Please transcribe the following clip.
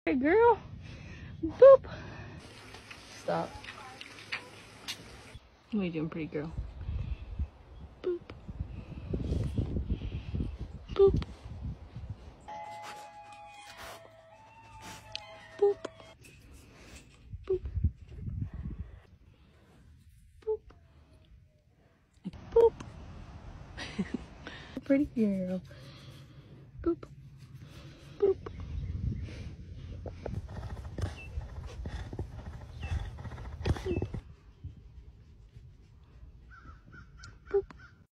Hey, girl. Boop. Stop. What are you doing, pretty girl? Boop. Boop. Boop. Boop. Boop. Boop. Pretty girl.